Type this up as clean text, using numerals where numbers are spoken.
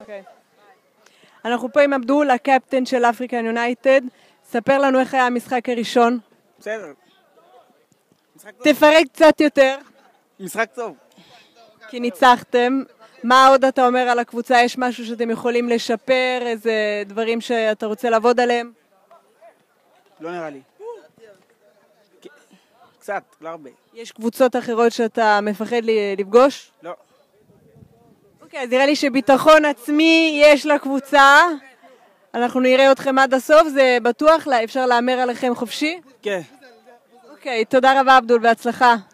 אנחנו פה עם אבדול, הקפטן של אפריקן יונייטד. ספר לנו איך היה המשחק הראשון. בסדר. תפרק קצת יותר. משחק טוב. כי ניצחתם. מה עוד אתה אומר על הקבוצה? יש משהו שאתם יכולים לשפר? איזה דברים שאתה רוצה לעבוד עליהם? לא נראה לי. קצת, לא הרבה. יש קבוצות אחרות שאתה מפחד לפגוש? לא. אוקיי, אז נראה לי שביטחון עצמי יש לקבוצה. אנחנו נראה אתכם עד הסוף, זה בטוח, אפשר לאמר עליכם חופשי? כן. אוקיי, תודה רבה אבדול, בהצלחה.